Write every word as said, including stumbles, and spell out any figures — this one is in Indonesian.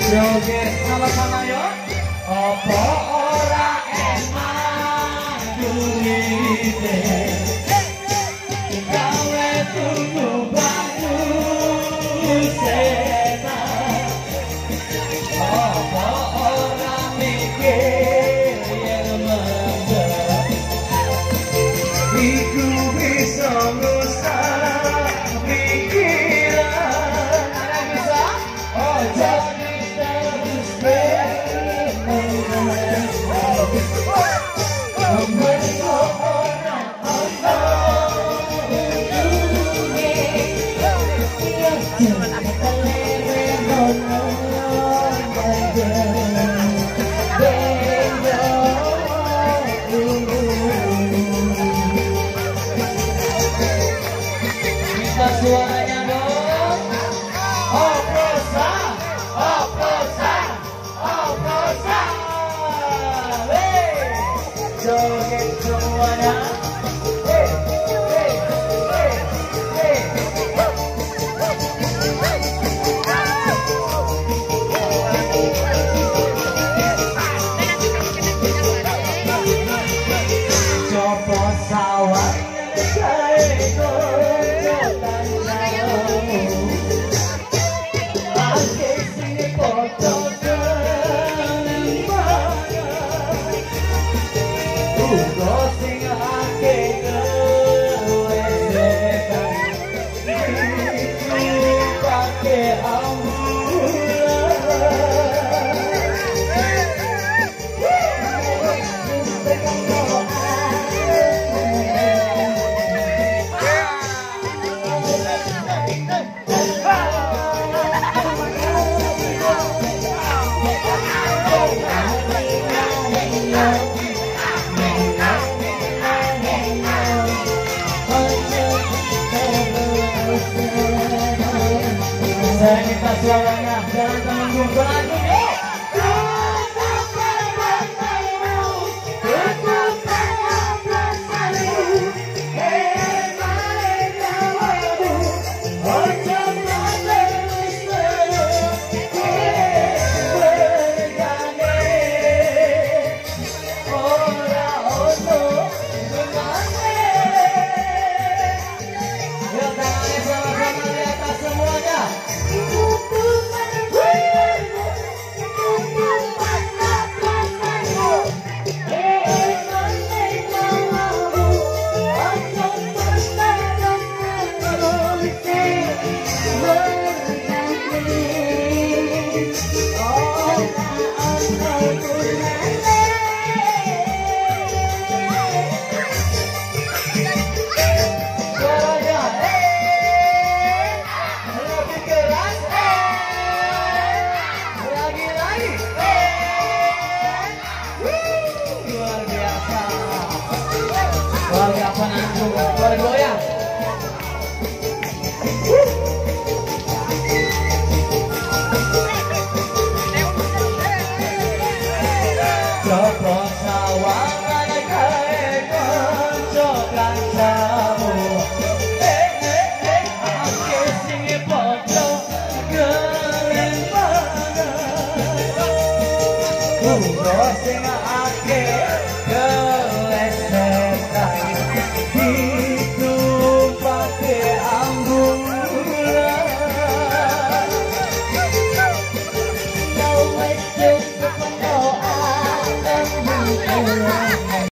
Joget sama-sama yuk. Apa ora emang duwite gawe tunggu banyu sena. Apa ora mikir yang mendem iku bisa ngusah pikiran. Ada bisa? Oh jadi terus minta suaranya dong. Oplosan, oplosan, oplosan. Hey, joget semuanya. Hey, hey, hey, hey. Coba sawah saya gojokan kamu. Asik sini foto dengan mana. Ugo sing ake kewesekan. Itu pake ambulan. Saya minta suaranya, jangan tanggung berlagu yuk. Keluarga penanggung, keluarga goyang. Coba sawangan gawe konco kancamu. Eh eh eh, ake sing foto gelembangan. Ugo sing ake